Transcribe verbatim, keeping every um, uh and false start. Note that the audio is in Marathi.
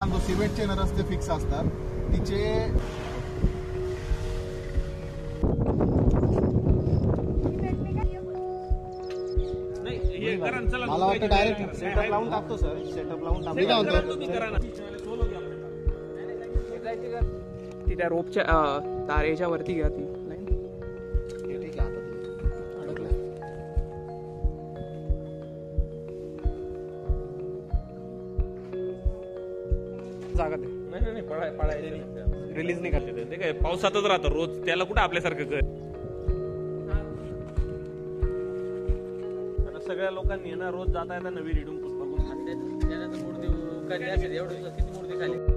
सिमेंटचे न रस्ते फिक्स असतात तिचे मला वाटतं डायरेक्ट सेटअप लावून टाकतो सर सेटअप लावून टाकतो ती त्या रोपच्या तारेच्या वरती घ्या ती जागा दे. नाही नाही पळाय पळायचे नाही रिलीज नाही करते ते काय पावसातच राहतं रोज त्याला कुठं आपल्यासारखं कर आता सगळ्या लोकांनी ना रोज जाता येता नवी रिडून पुस्तक बघून मूर्ती मूर्ती खाली